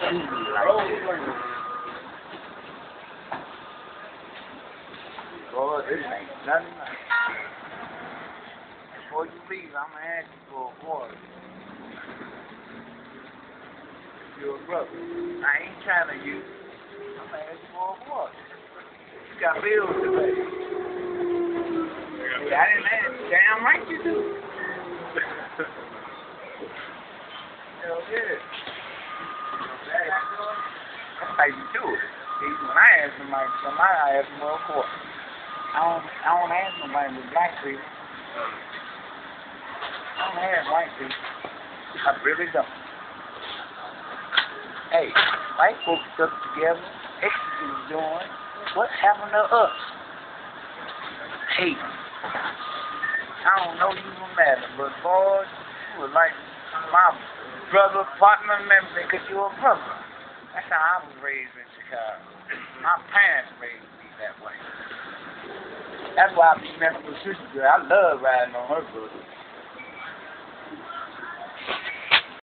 Boy, this ain't nothing. Before you leave, I'm gonna ask you for a quarter. You're a brother. I ain't trying to use you. I'm gonna ask you for a quarter. You got bills to pay. I didn't ask you. Damn right you do. Hell yeah. That's how you do it. See, when I ask somebody, I ask them for a quarter. I don't ask nobody with black people. I don't ask white people. I really don't. Hey, white folks stuck together, execute doing. What happened to us? Hey, I don't know you no matter, but boy, you were like my brother, partner, member, because you were a brother. That's how I was raised in Chicago. My parents raised me that way. That's why I be messing with sister girl. I love riding on her bus.